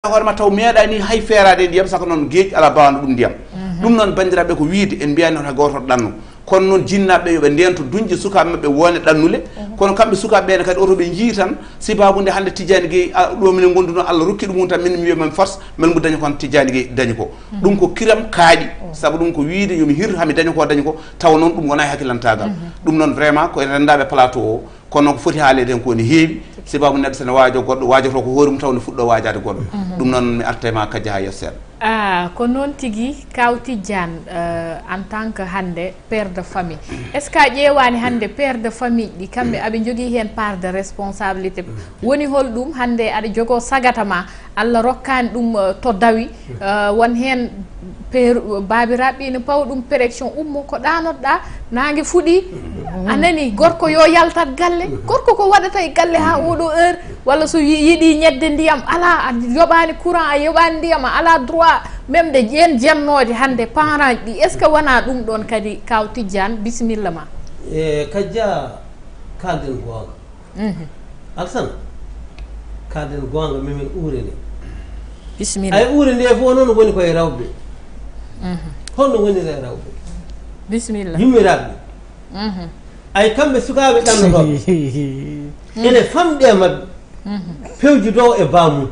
horma taw meeɗani hay feerade ndiyam saka noon geej ala bawano ɗum ndiyam ɗum noon bandiraɓe ko wiide en mbiyani noon hay goto ɗanno kono noon jinnaɓe yoɓe ndento duñde sukaɓe mabɓe wone ɗannule kono kamɓe sukaɓe ɓene kadi oto ɓe jii tan sibabude hande Tidiani Gueye ɗo minen gonduno Allah rokki ɗum tan min mi wiyamami force men mo dañi kon Tidiani Gueye dañi ko ɗum ko kiram kaaɗi saabu ɗum ko wiide yomi hir hami dañi ko taw noon ɗum wona hakkilantagal ɗum noon vraiment ko rendaɓe plateau o kono noon ko foti haalede hen koni heewi sibabu neɗɗo sene waajo goɗɗo waajoto ko hoore mum taw ne fuɗɗo waajade goɗɗo ɗum noon mi artema kadi ha yesso seeɗa ko noon tigui kaw Tidiane en tant que hande père de famille est ce que a ƴeewani hande père de famille ɗi kamɓe aɓe jogui hen part de responsabilité woni holɗum hande aɗa jogo sagata ma Allah rokkani ɗum to dawi won hen babiraɓe ne pawa ɗum pérection ummo ko ɗanoɗɗa nangue fuuɗi anani gorko yo yaltat galle gorko ko waɗata e galle ha oɗo heure walla so yiiɗi ñedde ndiyam ala a yoɓani courant a yoɓani ndiyam a ala droit même de ƴen jennode hande parent ɗi est ce que wona ɗum ɗon kadi kaw Tidiane bisimilla ma kajja kalden gonga Alsane kalden gonga mimin uureni bisimilla ay uureni e fof noon woni koye rewɓe holno wonire rewɓe bisimilla yummiraɓe ay kamɓe sukaɓe ɗannoɗoɓe ene famɗe e mabɓe pewji dow e bamum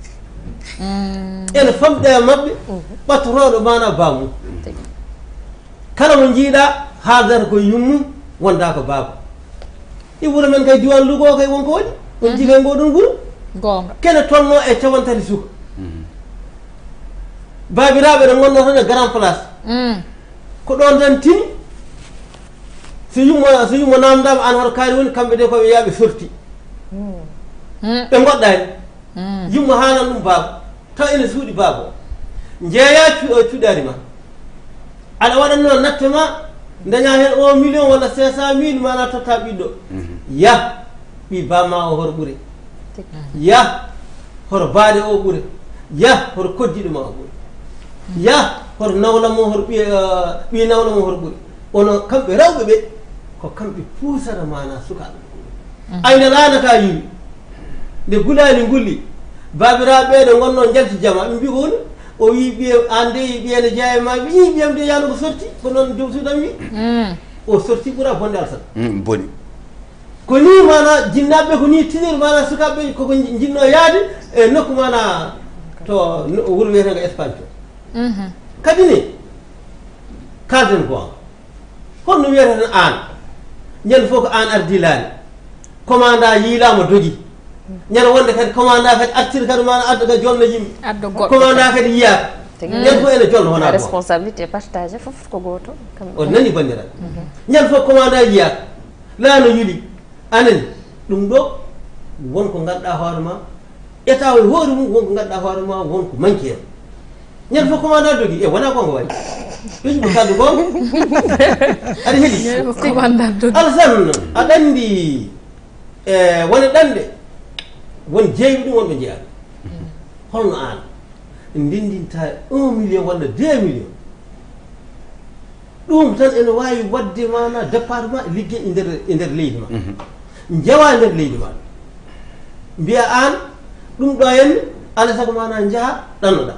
ene famɗe e mabɓe ɓattotoɗo mana bamum kala mo jiiɗa haaldata koye yummum wonda ko baaba i wuuro men kay diwan Louga kay wonko waɗi on jigay ngoɗon wuuro gonga kene tonno e cawantati suka babiraɓe ɗe gonno tan e grand place ko ɗon tan tini so yummo namdama an hoto kaari woni kamɓe de koɓe yaaɓe sorti ɓe goɗɗani yummo hanan ɗum baaba taw ene suuɗi baaba o jeeya cuɗari ma aɗa waɗanno natte ma daña hen 1 million walla 500 000 mana totta ɓiɗɗo ya ɓi bamma o hoto ɓuure ya hoto baade o ɓuure ya hoto koddiɗo ma o ɓuure ya hoto nawlamo hoto ɓi nawlamo hoto ɓuuri ono kamɓe rewɓe ɓe ko kamɓe puusata mana sukaɓe ayne lanata yimi nde gulani gulli babiraɓe ɗe gonno jalti jama ɓe mbi ko woni o wi ɓiye an de ɓiyene jeeya ma ɓe yi ɓiyam de yano ko sorti ko noon joom suudan wi o sorti ɓuura bonde Alsane boni ko ni mana jinnaɓe ko ni tinir mana sukaɓe koko jinno yaade e nokku mana to wuuro wiyetego Espagne to kadi ne kalden gonga holno wiyata tan an ñande fof ko an ardi laani commanda yiilama dogi ñande wonde kadi commanda kadi artiri kadi mana adda kadi jolno yimɓe commanda kadi yiyaka ñande fof ene jolno wona responsabilité partagé fof ko goto o nani bandiraɓe ñande fof commanda yiyaka laano yuli anani ɗum ɗo wonko ganduɗa hoore ma état o hoore mum wonko ganduɗa hoore ma wonko manque en ñande fof commanda dogi e wona gonga waɗi ɓeƴimo kalde gonga aɗa heeɗi Alsane aɗa andi wone ɗanɗe won jeeyi ɗum wonɓe jeeyaɓe holno an ndendinta 1 million walla 2 million ɗum tan ene wawi wadde mana département ligguey e nder leydi ma jeewa nder leydi ma mbiya an ɗum ɗo henne alay saago mana jaaha ɗannoɗa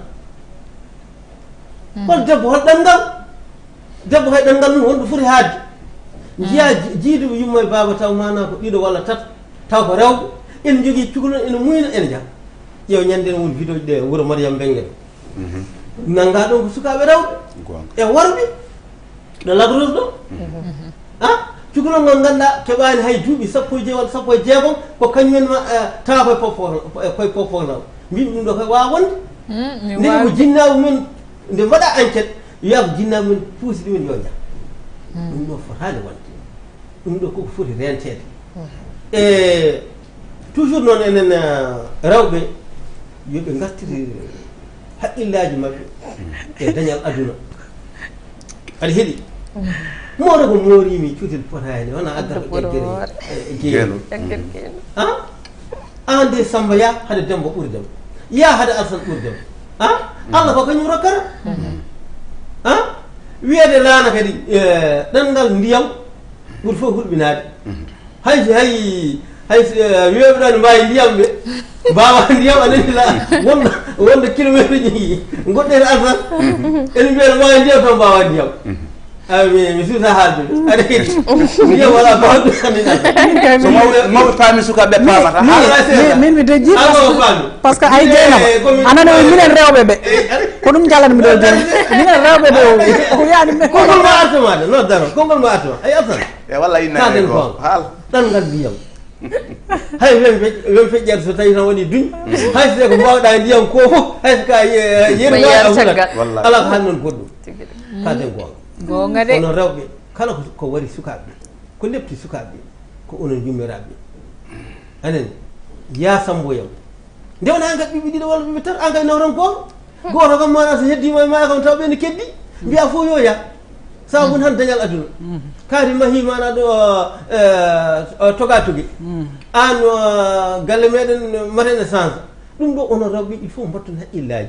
hol debbo hol ɗanngal debbo hay ɗanngal mum honɗo foti haadde jiya jiiduɓe yummo e baaba taw mana ko ɗiɗo walla tata taw ko rewɓe ene jogui cukalon ene muyna ene jaa ƴeew ñande ne woni vidéo ɗe wuuro Mariame Bengue nanga ɗon ko sukaɓe rewɓe e worɓe ɗo lagros ɗo cukalon ngon ganduɗa keɓani hay duuɓi 10 walla 16 ko kañumen tawa koye pofonaw mbimi ɗum ɗo koye wawa wonde ndeni ko jinnaɓe men nde mbaɗa enquête wiya ko jinnaɓe men puusi ɗumen yo jaa ɗum ɗo fotani wonde ɗum ɗo koko foti rentede e toujours noon enen rewɓe yoɓe gartiri haqqillaji mabɓe e dañal aduna aɗa heeɗi moɗo ko morimi cuutel potani wona addata ƴeggere jeeyano an de Samba ya haade Demba ɓuurdema ya haade Alsane ɓuurdema Allah ko kañum rokkata wiyede laana kadi ɗanngal ndiyam ɓuuri fof hulɓinade hay wiyoɓe ɗon mbawi ndiyam ɓe mbawa ndiyam anani la wonde kilométre ji goɗɗen artan ene mbiya mbawa ndiyam taw mbawa ndiyam mi suusa haalde aɗa heeɗi ndiyam wala bawɗum amin so mawɓe paami sukaɓe paamata min mi deji par ce que ay jeynama anani o minen rewɓe ɓe ko ɗum jalanmi ɗo joni minen rewɓe ɓe o yaani me konngol ma artamade non daro konngol ma artama ay artan e walla kaden ko haal ɗanngal ndiyam hay wen feƴƴata so tawi tan waɗi duñ hay so ko mbawɗa ndiyam ko fof hay so ka yerumahulat ala ko hannon goɗɗum kaden gonga gonga de onon rewɓe kala ko wari sukaɓe ko lepti sukaɓe ko onon yummiraɓe anani ya samboyam ndewna an kadi ɓiɓɓe ɗiɗo walla ɓiɓɓe tati an kadi nawran goto kam mana so heddima e maya kam taw ɓene keddi mbiya fof yo ya sabu woni han dañal aduna kaari mahi mana ɗo toga togi an galle meɗen maten essence ɗum ɗo onon rewɓe il faut mbatton haqqillaji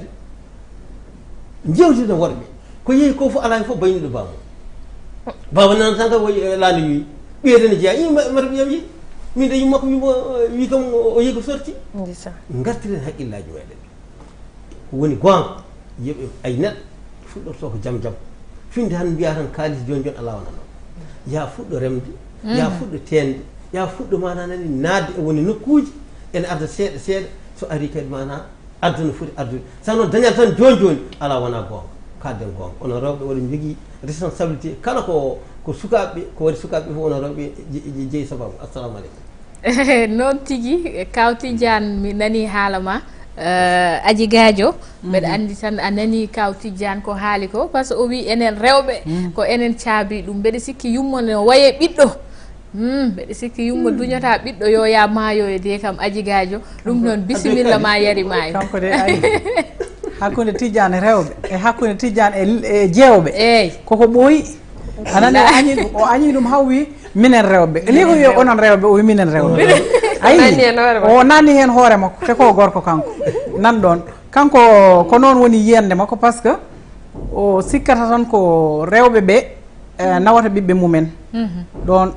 jewtida worɓe ko yeehi ko fof ala fof bayniɗo baba nan tan kam laano wi ɓiyetene jeeya i mata ɓiyam yi min de yimmakko wi kam o yehi ko sorti gartiren haqqillaji meɗen woni gonga yeɓe ay neɗɗo fuɗɗorto ko jaam finde han mbiya tan kaalis joni ala wona noon ya fuɗɗo remde ya fuɗɗo tende ya fuɗɗo mana nani naatde e woni nokkuji ene arda seeɗa so ari kadi mana adda no foti ardude sa noon dañal tan joni ala wona gonga kalden gonga onon rewɓe oɗon jogui responsabilité kala ko sukaɓe ko waɗi sukaɓe fof onon rewɓe jeeyi sababu assalamu aleykum noon tigui Kaw Tidiane mi nani haala ma Aji Gadio mbeɗa andi tan a nani Kaw Tidiane ko haali ko par ce que o wi enen rewɓe ko enen caabi ɗum mbeɗa sikki yummo no waye ɓiɗɗo mbeɗa sikki yummo duñata ɓiɗɗo yo ya maayoye de kam Aji Gadio ɗum noon bisimilla ma yari maayo kanko de ayi hakkude Tidiane rewɓe e hakkude Tidiane e jeewɓe eyyi koko ɓooyi anani o añi ɗum hawwi minen rewɓe ni ko wi onon rewɓe o wi minen rewɓe ayi o nanni hen hoore makko te ko gorko kanko nan ɗon kanko ko noon woni yiyande makko par ce que o sikkata tan ko rewɓe ɓe nawata ɓiɓɓe mumen ɗon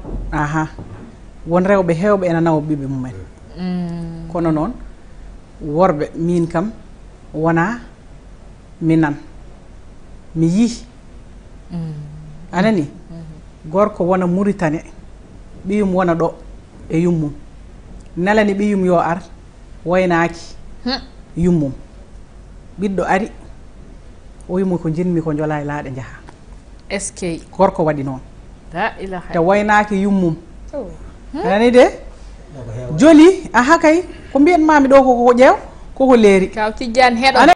won rewɓe hewɓe ene nawa ɓiɓɓe mumen kono noon worɓe min kam wona minan mi yii anani gorko wona Mauritanie ɓiyum wona ɗo e yummum nelani ɓiyum yo ar waynaki yummum ɓiɗɗo ari o wimo ko jinmi ko jola e laaɗe jaaha est ce que gorko waɗi noon la ilaha te waynaki yummum anani de joli aha kay ko mbiyanmami ɗo koko ƴeew koko leeri Kaw Tidiane heɗo